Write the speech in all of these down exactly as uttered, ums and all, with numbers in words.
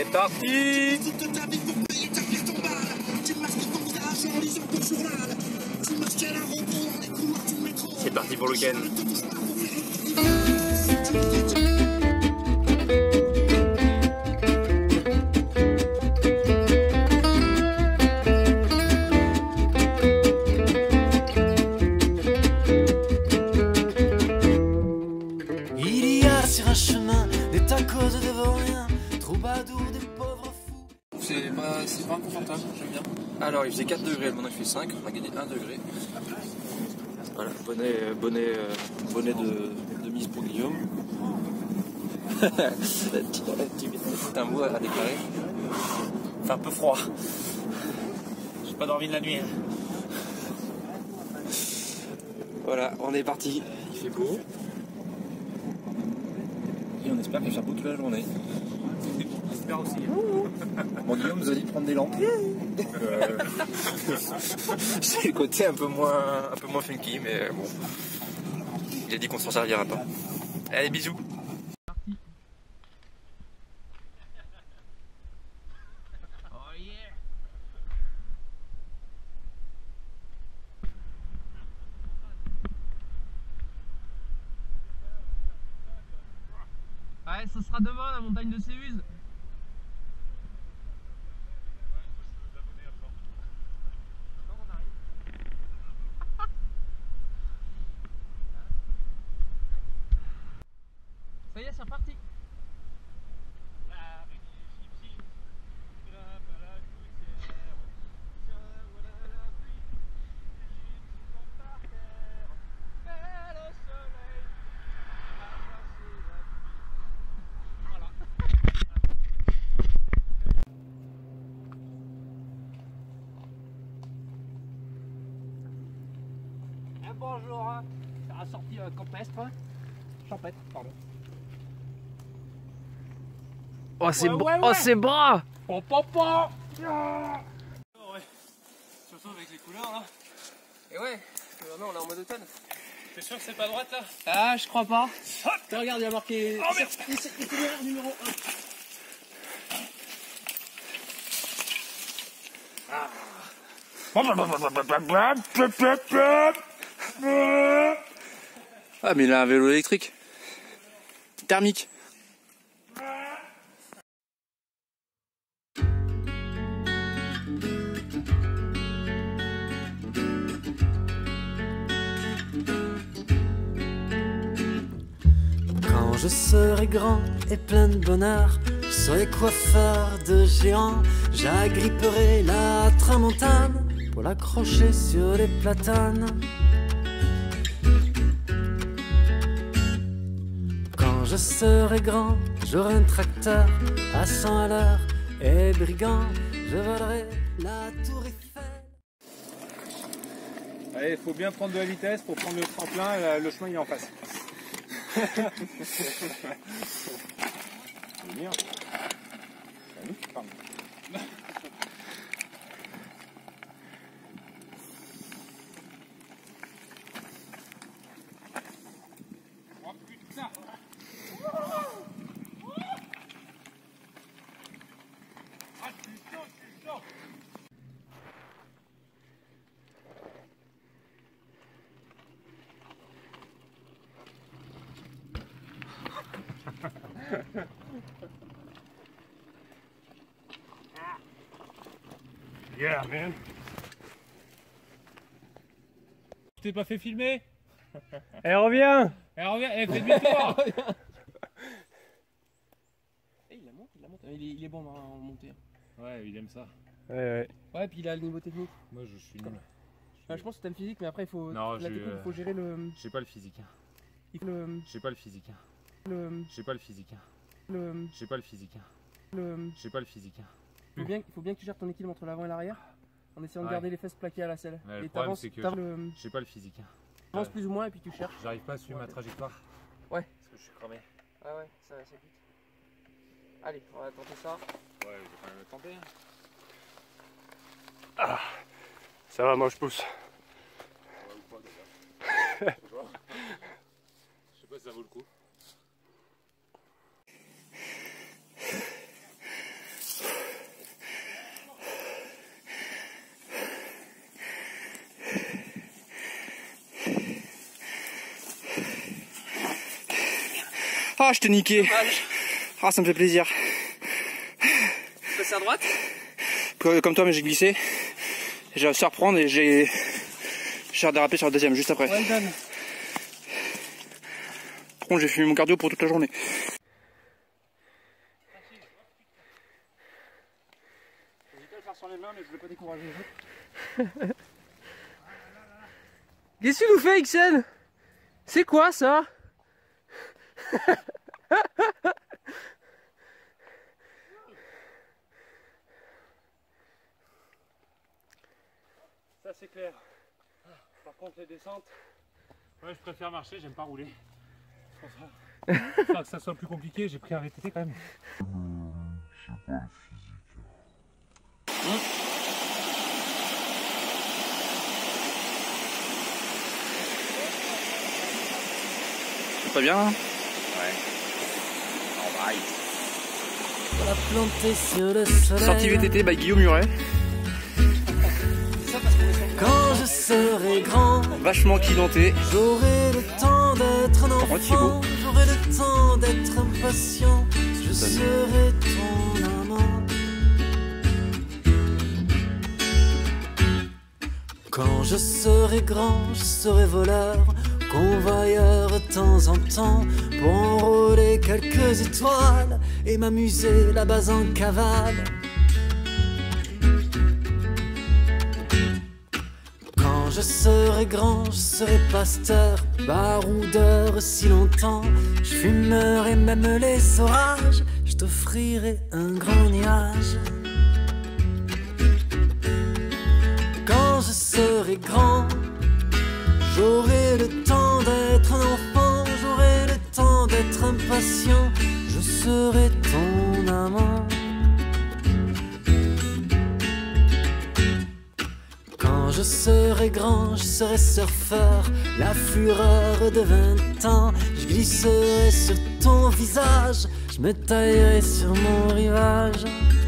C'est parti. C'est parti pour le week-end. Il y a sur un chemin des tacos de Dévorien, troubadours des pauvres fous. C'est pas, c'est pas confortable, j'aime bien. Alors il faisait quatre degrés, maintenant il fait cinq, on a gagné un degré. Voilà, bonnet, bonnet, euh, bonnet de, de mise pour Guillaume. C'est un mot à déclarer. C'est un peu froid. J'ai pas dormi de la nuit. Voilà, on est parti. Il fait beau. Et on espère qu'il va faire beau toute la journée. J'espère aussi. Bon, Guillaume nous a dit de prendre des lampes. Euh... C'est le côté un peu moins, un peu moins funky, mais bon. Il a dit qu'on s'en servira pas. Allez, bisous. Oh yeah. Ouais, ça sera demain la montagne de Sévuse. Ça y est, c'est reparti. Bonjour, hein. C'est la sortie euh, campestre, hein. Champêtre, pardon. Oh c'est Ouais, br ouais, oh ouais. c'est bras. Pom pom pom. Ouais. Surtout avec les couleurs là. Et ouais, parce que maintenant on est en mode automne. T'es sûr que c'est pas droite là? Ah, je crois pas. T'as regarde, il y a marqué. Oh merde. Itinéraire numéro un. Ah, mais il a un vélo électrique. Thermique. Quand je serai grand et plein de bonheur, je serai coiffeur de géants. J'agripperai la tramontane pour l'accrocher sur les platanes. Quand je serai grand, j'aurai un tracteur à cent à l'heure. Et brigand, je volerai la tour Eiffel. Allez, il faut bien prendre de la vitesse pour prendre le tremplin, le chemin il est en face. C'est bien. Pardon. Oh putain. Ah putain, putain. Yeah, man. Tu t'es pas fait filmer? Eh reviens. Eh, reviens, eh, fais demi-tour. Eh, il la monte, il la monte. Il est, il est bon en montée. Ouais, il aime ça. Ouais ouais. Ouais, puis il a le niveau technique. Moi, je suis nul. Ah, je pense que t'aimes physique, mais après il faut. Non, la j'ai, technique, euh, il faut gérer le. J'ai pas le physique. Il faut le. J'ai pas le physique. le. J'ai pas le physique. le. J'ai pas le physique. le. J'ai pas le physique. Il faut bien, il faut bien que tu gères ton équilibre entre l'avant et l'arrière en essayant de Ouais. garder les fesses plaquées à la selle. Ouais, le et problème, t'avances, c'est que t'avances le- J'ai pas le physique. t'avances plus ou moins et puis tu cherches. J'arrive pas à suivre ma trajectoire. Ouais. Parce que je suis cramé. Ah ouais, ça, ça pique. Allez, on va tenter ça. Ouais, je vais quand même le tenter. Ça va, moi je pousse. Ouais, ou pas déjà. Je sais pas si ça vaut le coup. Ah, je t'ai niqué. Ah, ça me fait plaisir. Tu passes à droite? Comme toi, mais j'ai glissé. J'ai réussi à reprendre et j'ai j'ai redérapé sur le deuxième juste après. Well done. Par contre, j'ai fumé mon cardio pour toute la journée. J'hésitais à le faire sur les mains, mais je voulais pas décourager les autres. Qu'est-ce que tu nous fais, Ixen? C'est quoi ça? Ça c'est clair. Par contre les descentes, ouais, je préfère marcher, j'aime pas rouler. C'est pour ça. Pour que ça soit plus compliqué, j'ai pris un V T T quand même. Pas bien là? La planter sur le soleil. Sortie V T T by Guillaume Muret. Quand je serai grand, Vachement clidenté. j'aurai le temps d'être un contre, il est beau. enfant, j'aurai le temps d'être impatient, je serai ton amant. Quand je serai grand, je serai voleur, convoyeur de temps en temps, pour enrôler quelques étoiles et m'amuser là-bas en cavale. Quand je serai grand, je serai pasteur, baroudeur si longtemps, je fumerai même les orages, je t'offrirai un grand nuage. Quand je serai grand, j'aurai le temps d'être un enfant, j'aurai le temps d'être impatient, je serai ton amant. Quand je serai grand, je serai surfeur, la fureur de vingt ans, je glisserai sur ton visage, je me taillerai sur mon rivage.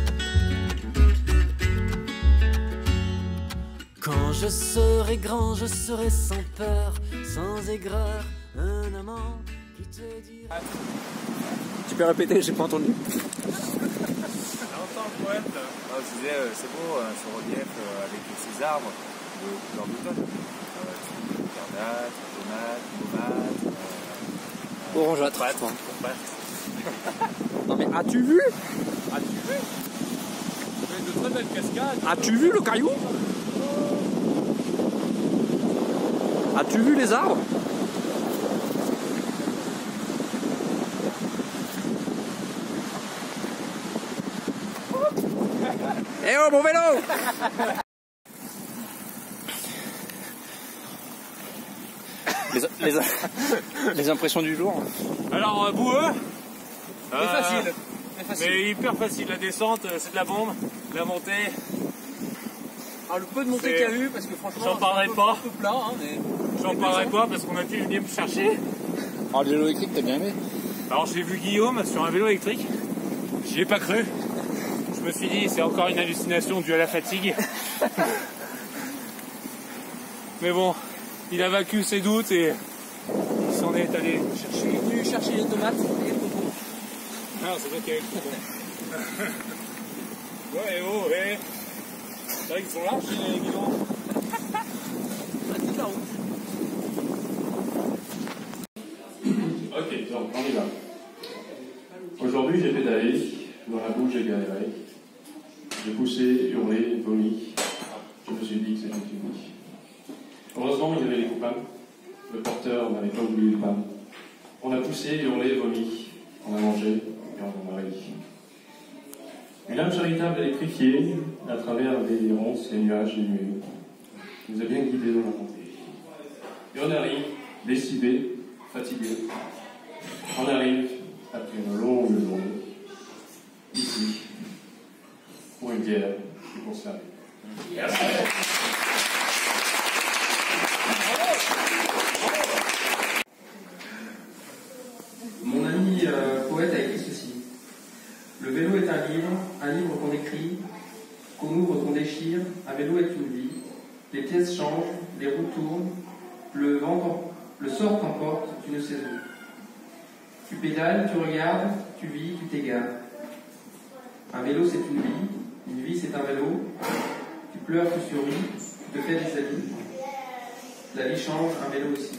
Quand je serai grand, je serai sans peur, sans aigreur, un amant qui te dira... Tu peux répéter, j'ai pas entendu. J'entends le poète. Ah, je disais, euh, c'est beau euh, ce relief euh, avec ces arbres de couleur d'automne. Euh, Verdâtre, jaunâtre, maumâtre, euh, Orangeâtre. euh, compacte. Non mais as-tu vu? As-tu vu? De très belles cascades. As-tu vu le caillou? As-tu vu les arbres? Eh oh mon vélo! les, les, les impressions du jour. Alors, euh, boueux. C'est Euh, facile. C'est facile. Mais hyper facile. La descente, euh, c'est de la bombe. La montée, Alors le peu de montée c'est- qu'il y a eu, parce que franchement, J'en parlerai c'est un peu- pas. un peu plat, hein, mais... j'en parlerai pas parce qu'on a pu venir me chercher. Alors le vélo électrique, t'as bien aimé? Alors j'ai vu Guillaume sur un vélo électrique. J'y ai pas cru. Je me suis dit, c'est encore une hallucination due à la fatigue. Mais bon, il a vaincu ses doutes et il s'en est allé chercher. Il est venu chercher les tomates et le coco. Non, c'est toi qui avais le coco. Ouais, oh, ouais. C'est vrai qu'ils sont larges, les guidons. Pratique la route. Ok, donc on y va. Aujourd'hui, j'ai pédalé, dans la boue, j'ai galéré. J'ai poussé, hurlé, vomi. Je me suis dit que c'était fini. Heureusement, il y avait les copains. Le porteur n'avait pas oublié le pain. On a poussé, hurlé, vomi. On a mangé et on en a ri. Une âme charitable électrifiée à travers les ronces, les nuages, les nuées, nous a bien guidés dans la montée. Et on arrive, lessivé, fatigué. On arrive, après une longue journée, ici, pour une bière et pour se laver. Merci. Mon ami euh, poète a écrit ceci. Le vélo est un livre, un livre qu'on écrit, qu'on ouvre, qu'on déchire. Un vélo est une vie. Les pièces changent, les roues tournent, le vent, t'em- le sort t'emporte, tu ne sais où. Tu pédales, tu regardes, tu vis, tu t'égares. Un vélo c'est une vie, une vie c'est un vélo. Tu pleures, tu souris, tu te fais des amis. La vie change, un vélo aussi.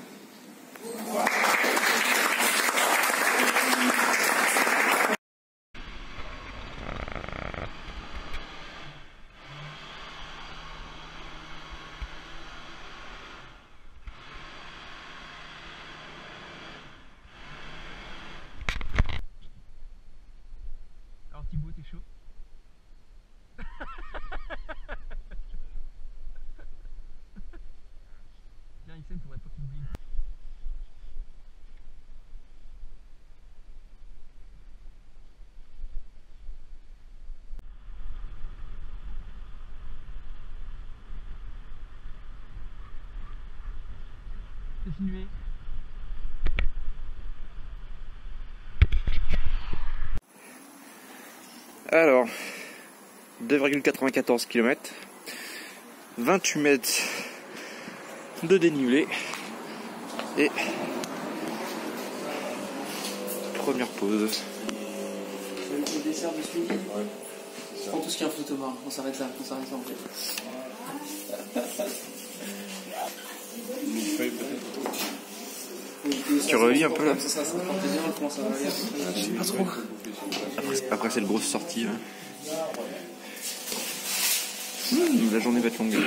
Alors Thibaut, t'es chaud? Viens Ixen, faudrait pas que tu oublies. C'est filmé. Alors, deux virgule quatre-vingt-quatorze kilomètres, vingt-huit mètres de dénivelé et première pause. Le dessert de suivi. Ouais. Je prends tout ce qui est un feu Thomas, on s'arrête là, on s'arrête là en fait. Tu relis un peu là? Ça, ça, ça me fait plaisir, comment ça va aller? Je sais pas trop. Après, après c'est le grosse sortie. Là. Mmh, la journée va être longue.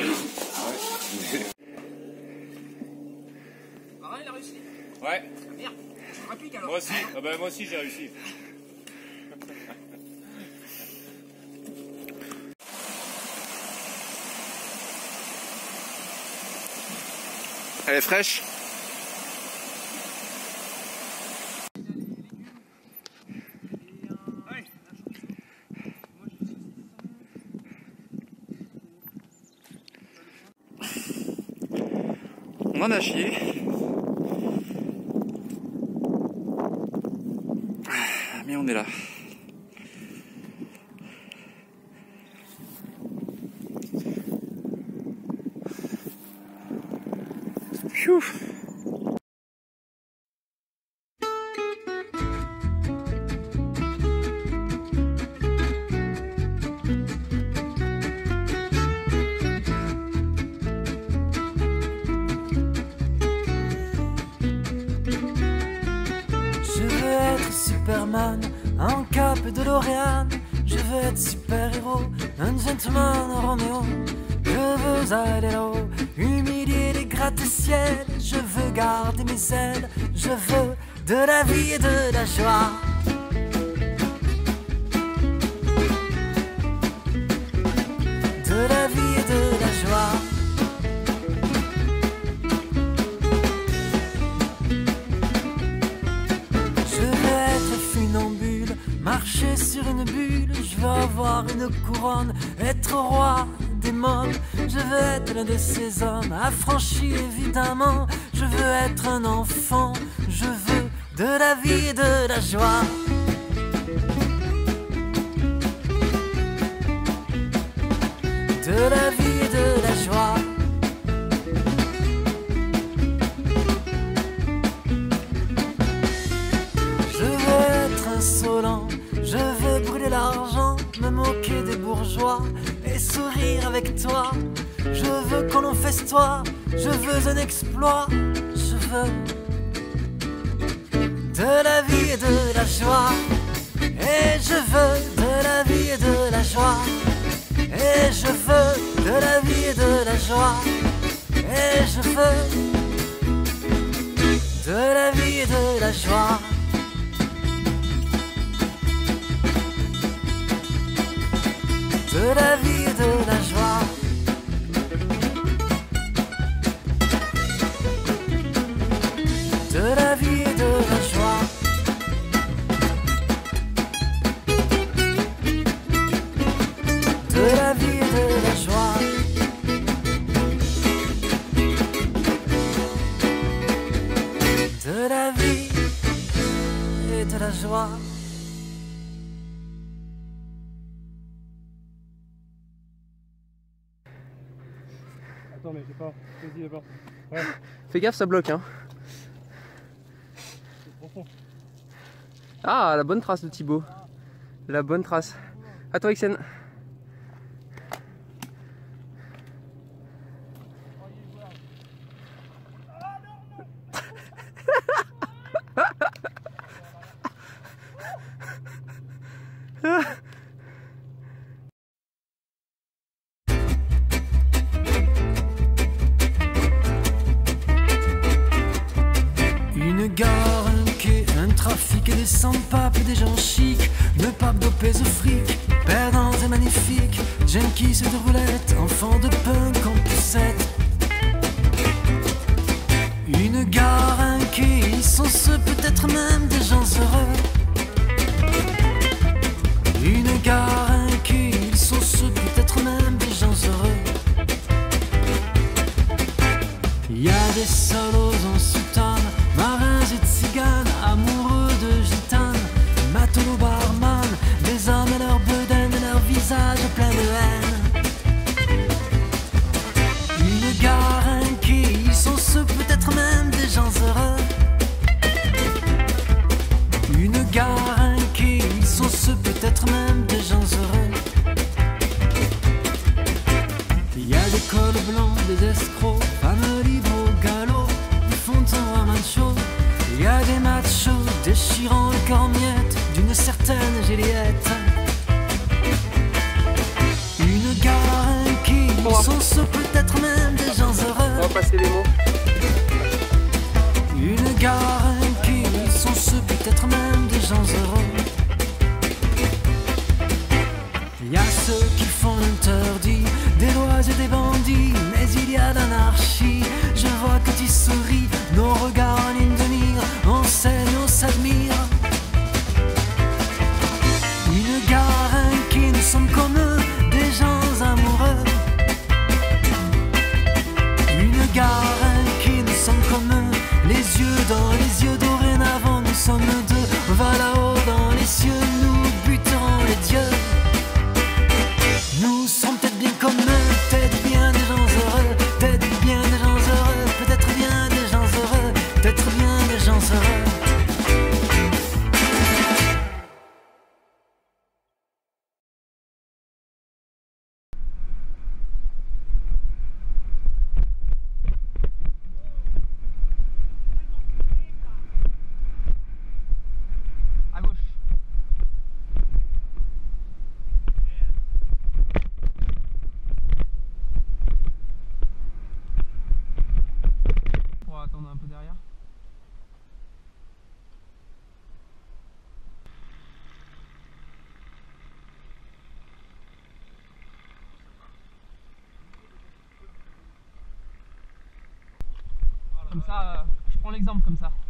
Ah, il a réussi. Ouais. Merde, je rapplique alors. Moi aussi, ah bah, moi aussi j'ai réussi. Elle est fraîche? On en a chié. Mais on est là. Pfiou. Superman, un cap de l'Oréal. Je veux être super-héros, un gentleman Roméo. Je veux aller là-haut, humilier les gratte-ciel. Je veux garder mes ailes, je veux de la vie et de la joie. De la vie et de la joie. Marcher sur une bulle, je veux avoir une couronne, être roi des mômes. Je veux être l'un de ces hommes affranchis évidemment. Je veux être un enfant, je veux de la vie et de la joie. De la vie et de la joie. Je veux être insolent, je veux brûler l'argent, me moquer des bourgeois et sourire avec toi. Je veux qu'on en festoie, je veux un exploit. Je veux de la vie et de la joie. Et je veux de la vie et de la joie. Et je veux de la vie et de la joie. Et je veux de la vie et de la joie. De la vie et de la joie. De la vie et de la joie. De la vie et de la joie. De la vie et de la joie. Attends, mais j'ai pas. Vas-y d'abord. Ouais. Fais gaffe, ça bloque hein. C'est profond. Ah, la bonne trace de Thibaut. La bonne trace. À toi, Ixen. Une gare, un quai, un trafic et des sans-papes, des gens chics, ne papes dopés au fric, perdants et magnifiques, junkies de roulettes, enfants de punk en poussette. Une gare, un quai, ils sont ceux peut-être même des gens heureux. Une gare, un quai, ils sont ceux peut-être même des gens heureux. Il y a des solos en soutane, marins et tziganes, amoureux de gitanes, matelots barman, des hommes et leurs bedaines et leurs visages pleins de haine. Une gare, un quai, ils sont ceux peut-être même des gens heureux. Une gare, un quai, ils sont ceux peut-être même des gens heureux. Il y a des cols blancs, des escrocs, femmes libres au galop, ils font un one-man show. Il y a des machos déchirant le corps en miettes d'une certaine Juliette. Une gare, un quai, ils sont ceux peut-être même des gens heureux. On va passer les mots. Une gare, un quai, ils sont ceux peut-être même des gens heureux. Il y a ceux qui font l'interdit, des lois et des bandits, mais il y a l'anarchie. Je vois que tu souris, nos regards en ligne de mire, on s'aime, on s'admire. Une gare, un quai, nous sommes comme eux, des gens amoureux. Une gare, un quai, nous sommes comme eux, les yeux dans les yeux, dorénavant nous sommes deux. On va là-haut dans les cieux, nous buterons les dieux. Nous sommes peut-être bien comme eux, peut-être bien des gens heureux, peut-être bien des gens heureux, peut-être bien des gens heureux, peut-être bien des gens heureux. À gauche. On va attendre un peu derrière. Comme ça, euh, je prends l'exemple comme ça.